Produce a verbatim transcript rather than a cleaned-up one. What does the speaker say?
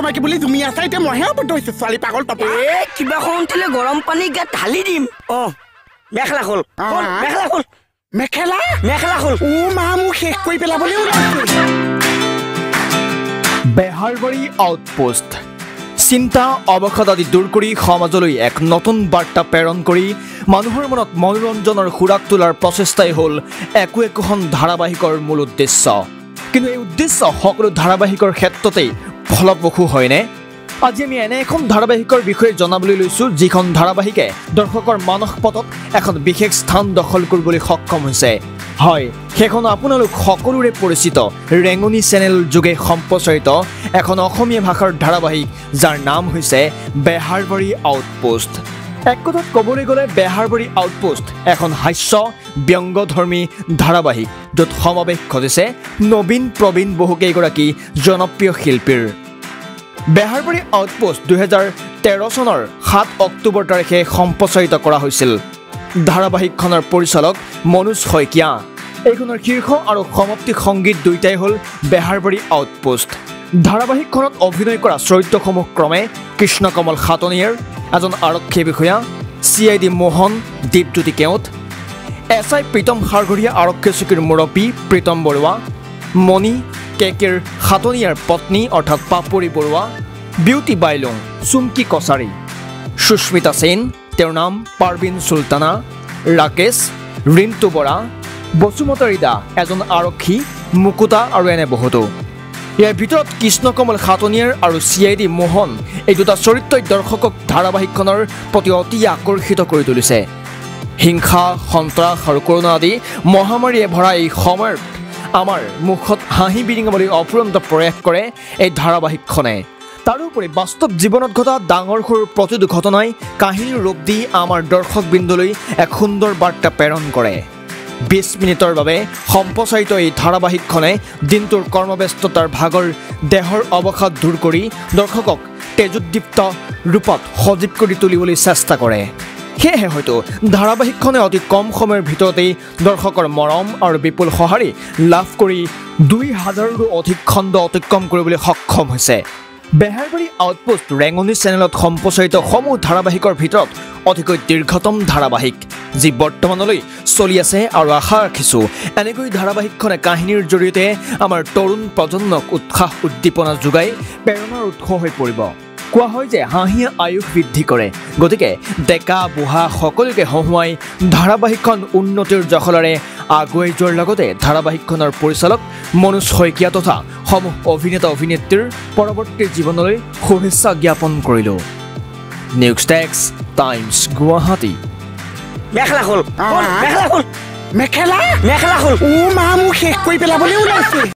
মাইকি বুলি জুমি আছা এতিয়া মইহে ওপৰত হৈছো ছোৱালী পাগল পাপা এ কিবা শুনছিলে গৰম পানী গাত ঢালি দিম অ মেখেলা খোল মেখেলা খোল মেখেলা মেখেলা খোল ও মা মোক শেষ কৰি পেলাবলৈ ওলাইছে বেহাৰবাৰী আউটপোষ্ট চিন্তা অৱসাদ আদি দূৰ কৰি সমাজলৈ এক নতুন বাৰ্তা প্ৰেৰণ কৰি মানুহৰ মনত মনোৰঞ্জনৰ খুৰাক তোলাৰ প্ৰচেষ্টাই হ'ল একো একোখন ধাৰাবাহিকৰ মূল উদ্দেশ্য কিন্তু এই উদ্দেশ্য সকলো ধাৰাবাহিকৰ ক্ষেত্ৰতেই ফলপ্ৰসূ হয়নে আজি আমি এনে এখন ধাৰাবাহিকৰ বিষয়ে জনাবলৈ লৈছোঁ যিখন ধাৰাবাহিকে দৰ্শকৰ মানসপটত এখন বিশেষ স্থান দখল কৰিবলৈ সক্ষম হৈছে হয় সেইখন আপোনালোক সকলোৰে পৰিচিত ৰেঙনি চেনেল যোগে সম্প্ৰচাৰিত এখন অসমীয়া ভাষাৰ ধাৰাবাহিক যাৰ নাম হৈছে বেহাৰবাৰী আউটপোষ্ট এক কথাত ক'বলৈ গ'লে বেহাৰবাৰী আউটপোষ্ট এখন হাস্য ব্যংগধৰ্মী ধাৰাবাহিক য'ত সমাৱেশ ঘটিছে নবীন প্ৰবীণ বহুকেইগৰাকী জনপ্ৰিয় শিল্পীৰ বেহাৰবাৰী আউটপোষ্ট দুহেজাৰ তেৰ চনৰ সাত অক্টোবৰ তাৰিখে সম্প্ৰচাৰিত কৰা হৈছিল ধাৰাবাহিকখনৰ পৰিচালক মনোজ শইকীয়া এইখনৰ শীৰ্ষ আৰু সমাপ্তি সংগীত দুয়োটাই হ'ল বেহাৰবাৰী আউটপোষ্ট ধাৰাবাহিকখনত অভিনয় কৰা চৰিত্ৰসমূহ ক্ৰমে কৃষ্ণকমল খাটনিয়াৰ এজন আৰক্ষী বিষয়া C I D Mohan Dipjyoti Keot S I Pritam Sarghoria আৰক্ষী চকীৰ মুৰব্বী প্ৰীতম বৰুৱা মণি কে কেৰ খাটনিয়াৰ পত্নী অৰ্থাৎ পাপৰি বৰুৱা বিউটি বাইলুং চুমকি কছাৰী সুস্মিতা সেন তেওঁৰ নাম পাৰবিন চুলতানা ৰাকেশ ৰিণ্টু বৰা বসুমতাৰী দা এজন আৰক্ষী মুকুতা আৰু এনে বহুতো ইয়াৰ ভিতৰত কৃষ্ণকমল খাটনিয়াৰ আৰু চি আই ডি মোহন এই দুটা চৰিত্ৰই দৰ্শকক ধাৰাবাহিকখনৰ প্ৰতি অতি আকৰ্ষিত কৰি তুলিছে হিংসা সন্ত্ৰাস আৰু কৰোণা আদি মহামাৰীয়ে ভৰা এই সময়ত আমাৰ মুখত হাঁহি বিৰিঙাবলৈ অফুৰন্ত প্ৰয়াস কৰে এই ধাৰাবাহিকখনে তাৰোপৰি বাস্তৱ জীৱনত ঘটা ডাঙৰ সৰু প্ৰতিটো ঘটনাই কাহিনীৰ ৰূপ দি আমাৰ দৰ্শকবৃন্দলৈ এক সুন্দৰ বাৰ্তা প্ৰেৰণ কৰে বিছ মিনিটৰ বাবে সম্প্ৰচাৰিত এই ধাৰাবাহিকখনে দিনটোৰ কৰ্মব্যস্ততাৰ ভাগৰ দেহৰ অৱসাদ দূৰ কৰি দৰ্শকক তেজোদ্দীপ্ত ৰূপত সজীৱ কৰি তুলিবলৈ চেষ্টা কৰে সেয়েহে হয়তো ধাৰাবাহিকখনে অতি কম সময়ৰ ভিতৰতেই দৰ্শকৰ মৰম আৰু বিপুল সঁহাৰি লাভ কৰি দুই হাজাৰৰো অধিক খণ্ড অতিক্ৰম কৰিবলৈ সক্ষম হৈছে বেহাৰবাৰী আউটপোষ্ট ৰেঙনি চেনেলত সম্প্ৰচাৰিত সমূহ ধাৰাবাহিকৰ ভিতৰত অতিকৈ দীৰ্ঘতম ধাৰাবাহিক যি বৰ্তমানলৈ চলি আছে আৰু আশা ৰাখিছোঁ এনেকৈ ধাৰাবাহিকখনে কাহিনীৰ জৰিয়তে আমাৰ তৰুণ প্ৰজন্মক উৎসাহ উদ্দীপনা যোগাই প্ৰেৰণাৰ উৎস হৈ পৰিব কোৱা হয় যে হাঁহিয়ে আয়ুস বৃদ্ধি কৰে গতিকে ডেকা বুঢ়া সকলোকে হহুৱাই ধাৰাবাহিকখন উন্নতিৰ জখলাৰে আগুৱাই যোৱাৰ লগতে ধাৰাবাহিকখনৰ পৰিচালক মনোজ শইকীয়া তথা সমূহ অভিনেতা অভিনেত্ৰীৰ পৰৱৰ্তী জীৱনলৈ শুভেচ্ছা জ্ঞাপন কৰিলোঁ news desk times Guwahati mekhela খোল মেখেলা খোল মেখেলা মেখেলা খোল ও মা মোক শেষ কৰি পেলাবলৈ ওলাইছে